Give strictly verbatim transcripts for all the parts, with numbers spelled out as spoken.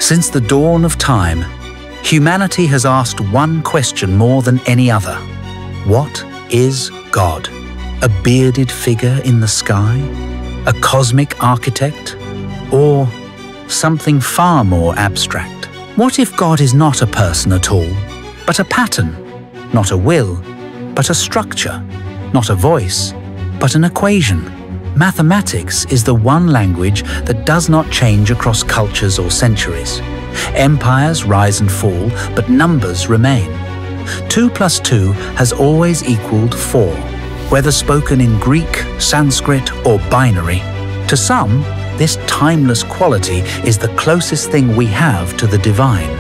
Since the dawn of time, humanity has asked one question more than any other. What is God? A bearded figure in the sky? A cosmic architect? Or something far more abstract? What if God is not a person at all, but a pattern? Not a will, but a structure. Not a voice, but an equation. Mathematics is the one language that does not change across cultures or centuries. Empires rise and fall, but numbers remain. Two plus two has always equaled four, whether spoken in Greek, Sanskrit, or binary. To some, this timeless quality is the closest thing we have to the divine.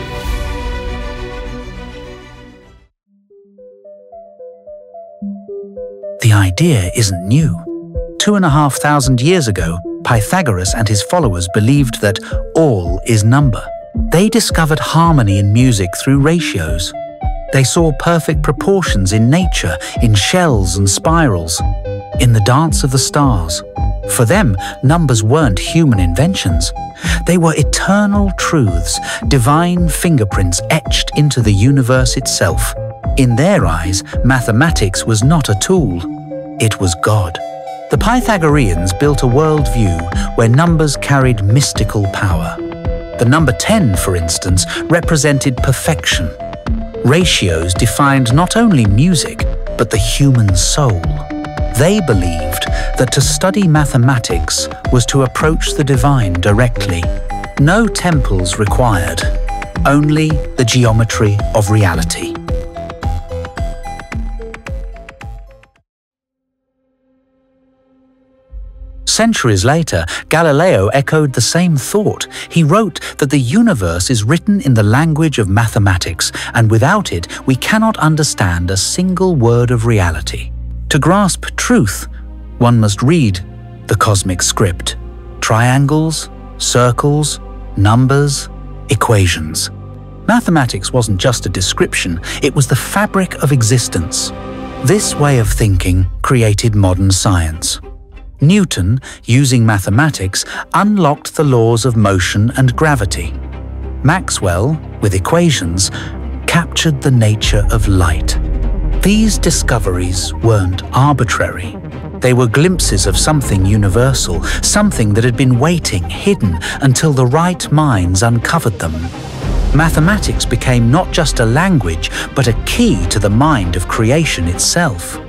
The idea isn't new. Two and a half thousand years ago, Pythagoras and his followers believed that all is number. They discovered harmony in music through ratios. They saw perfect proportions in nature, in shells and spirals, in the dance of the stars. For them, numbers weren't human inventions. They were eternal truths, divine fingerprints etched into the universe itself. In their eyes, mathematics was not a tool. It was God. The Pythagoreans built a worldview where numbers carried mystical power. The number ten, for instance, represented perfection. Ratios defined not only music, but the human soul. They believed that to study mathematics was to approach the divine directly. No temples required, only the geometry of reality. Centuries later, Galileo echoed the same thought. He wrote that the universe is written in the language of mathematics, and without it, we cannot understand a single word of reality. To grasp truth, one must read the cosmic script. Triangles, circles, numbers, equations. Mathematics wasn't just a description, it was the fabric of existence. This way of thinking created modern science. Newton, using mathematics, unlocked the laws of motion and gravity. Maxwell, with equations, captured the nature of light. These discoveries weren't arbitrary. They were glimpses of something universal, something that had been waiting, hidden, until the right minds uncovered them. Mathematics became not just a language, but a key to the mind of creation itself.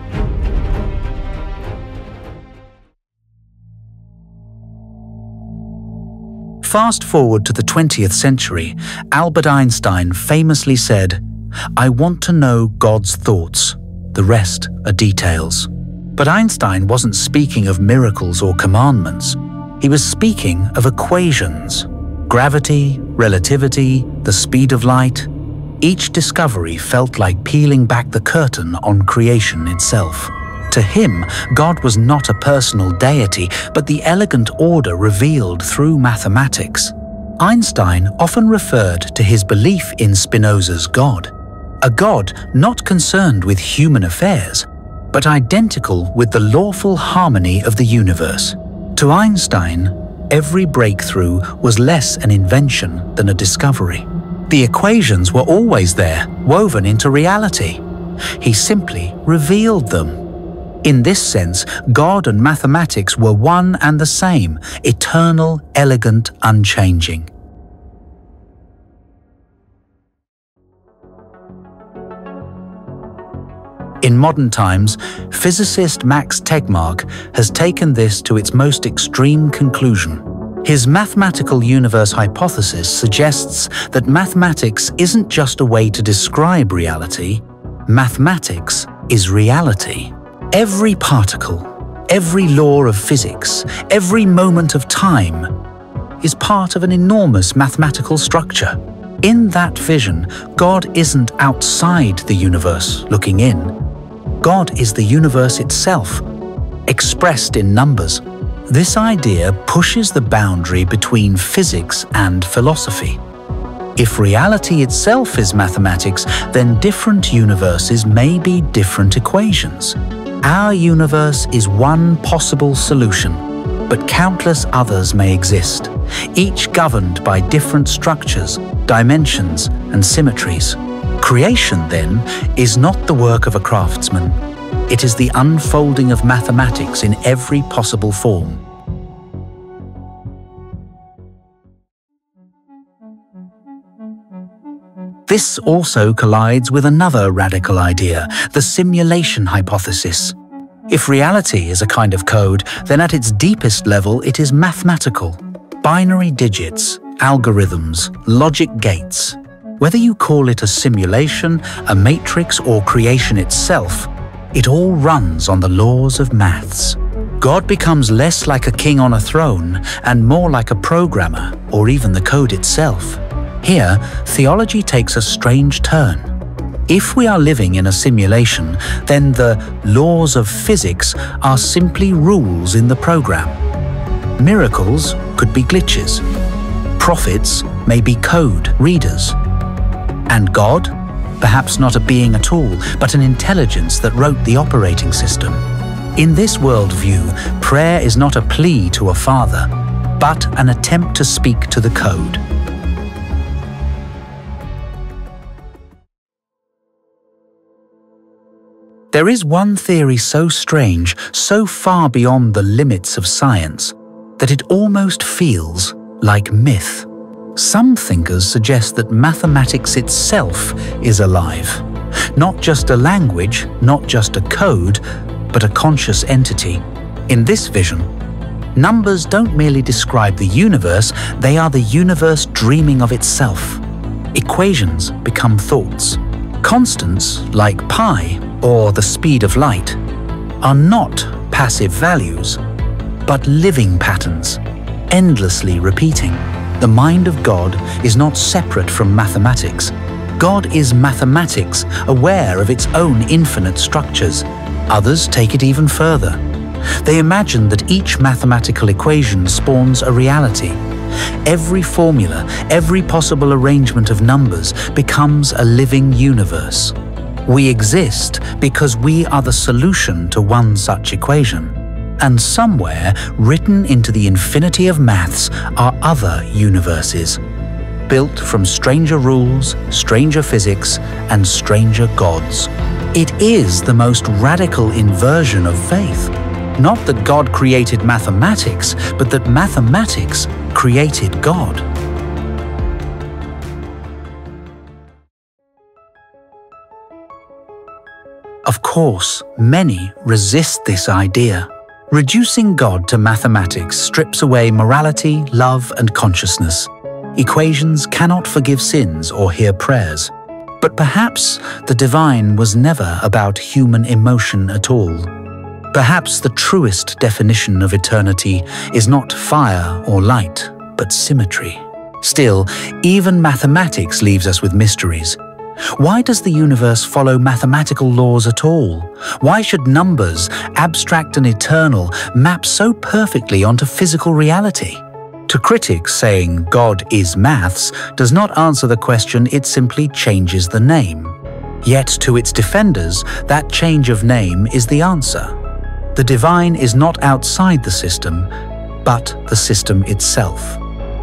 Fast forward to the twentieth century, Albert Einstein famously said, "I want to know God's thoughts. The rest are details." But Einstein wasn't speaking of miracles or commandments. He was speaking of equations. Gravity, relativity, the speed of light. Each discovery felt like peeling back the curtain on creation itself. To him, God was not a personal deity, but the elegant order revealed through mathematics. Einstein often referred to his belief in Spinoza's God, a God not concerned with human affairs, but identical with the lawful harmony of the universe. To Einstein, every breakthrough was less an invention than a discovery. The equations were always there, woven into reality. He simply revealed them. In this sense, God and mathematics were one and the same, eternal, elegant, unchanging. In modern times, physicist Max Tegmark has taken this to its most extreme conclusion. His mathematical universe hypothesis suggests that mathematics isn't just a way to describe reality. Mathematics is reality. Every particle, every law of physics, every moment of time is part of an enormous mathematical structure. In that vision, God isn't outside the universe looking in. God is the universe itself, expressed in numbers. This idea pushes the boundary between physics and philosophy. If reality itself is mathematics, then different universes may be different equations. Our universe is one possible solution, but countless others may exist, each governed by different structures, dimensions, and symmetries. Creation, then, is not the work of a craftsman. It is the unfolding of mathematics in every possible form. This also collides with another radical idea, the simulation hypothesis. If reality is a kind of code, then at its deepest level it is mathematical. Binary digits, algorithms, logic gates. Whether you call it a simulation, a matrix, or creation itself, it all runs on the laws of maths. God becomes less like a king on a throne and more like a programmer, or even the code itself. Here, theology takes a strange turn. If we are living in a simulation, then the laws of physics are simply rules in the program. Miracles could be glitches. Prophets may be code readers. And God? Perhaps not a being at all, but an intelligence that wrote the operating system. In this worldview, prayer is not a plea to a father, but an attempt to speak to the code. There is one theory so strange, so far beyond the limits of science, that it almost feels like myth. Some thinkers suggest that mathematics itself is alive. Not just a language, not just a code, but a conscious entity. In this vision, numbers don't merely describe the universe, they are the universe dreaming of itself. Equations become thoughts. Constants, like pi or the speed of light, are not passive values, but living patterns, endlessly repeating. The mind of God is not separate from mathematics. God is mathematics, aware of its own infinite structures. Others take it even further. They imagine that each mathematical equation spawns a reality. Every formula, every possible arrangement of numbers becomes a living universe. We exist because we are the solution to one such equation. And somewhere, written into the infinity of maths, are other universes, built from stranger rules, stranger physics, and stranger gods. It is the most radical inversion of faith. Not that God created mathematics, but that mathematics created God. Of course, many resist this idea. Reducing God to mathematics strips away morality, love, and consciousness. Equations cannot forgive sins or hear prayers. But perhaps the divine was never about human emotion at all. Perhaps the truest definition of eternity is not fire or light, but symmetry. Still, even mathematics leaves us with mysteries. Why does the universe follow mathematical laws at all? Why should numbers, abstract and eternal, map so perfectly onto physical reality? To critics, saying God is maths does not answer the question, it simply changes the name. Yet to its defenders, that change of name is the answer. The divine is not outside the system, but the system itself.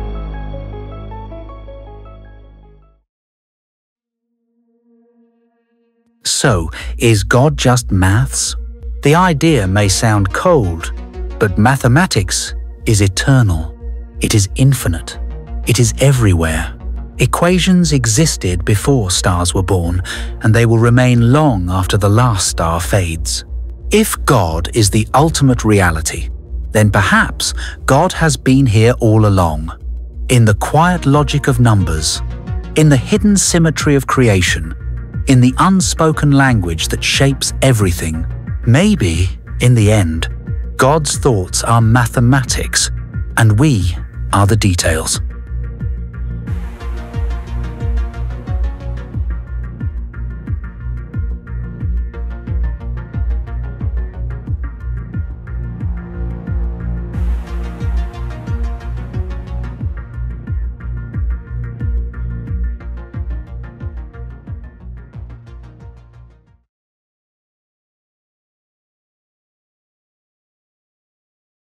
So, is God just maths? The idea may sound cold, but mathematics is eternal. It is infinite. It is everywhere. Equations existed before stars were born, and they will remain long after the last star fades. If God is the ultimate reality, then perhaps God has been here all along, in the quiet logic of numbers, in the hidden symmetry of creation, in the unspoken language that shapes everything. Maybe, in the end, God's thoughts are mathematics, and we are the details.